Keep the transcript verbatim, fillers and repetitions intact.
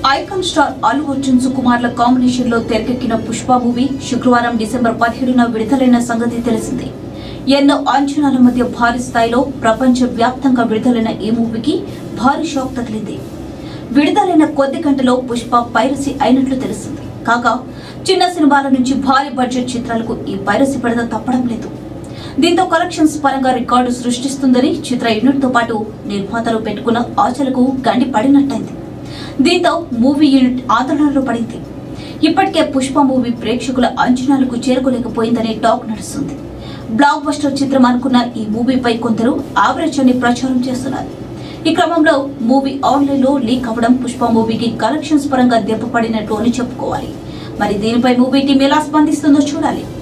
Icon star Allu Arjun సుకుమార్ల combination లో తెరకెక్కిన పుష్ప మూవీ శుక్రవారం డిసెంబర్ పదిహేడున విడుదలైన సంగతి తెలిసిందే. ఎన్నో అంచనాల మధ్య భారీ స్థాయిలో ప్రపంచ వ్యాప్తంగా విడుదలైన ఈ మూవీకి భారీ షాక్ తగిలింది. విడుదలైన కొద్ది గంటలో పుష్ప పైరసీ అయినట్లు తెలిసింది. కాగా చిన్న సినిమాల నుంచి భారీ బడ్జెట్ చిత్రాలకు ఈ పైరసీ పడత తప్పడం లేదు. దీంతో కలెక్షన్స్ పరంగా రికార్డు సృష్టిస్తుందని చిత్ర యూనిట్ తో పాటు నిర్మాతలు పెట్టుకున్న ఆశలకు గండి పడినట్టయింది. దీంతో మూవీ యూనిట్ ఆందోళనలో పడింది. ఇప్పటికే పుష్ప మూవీ ప్రేక్షకుల అంచనాలకు చేరుకోలేకపోయిందనే టాక్ నడుస్తుంది. బ్లాక్ బస్టర్ చిత్రం అనుకున్న ఈ మూవీపై కొందరు యావరేజ్ అని ప్రచారం చేస్తున్నారు. ఈ క్రమంలో మూవీ ఆన్లైన్ లో లీక్ అవ్వడం పుష్ప మూవీకి కలెక్షన్స్ పరంగా దెబ్బ పడినట్టు అని చెప్పుకోవాలి. మరి దీనిపై మూవీ టీం ఎలా స్పందిస్తుందో చూడాలి.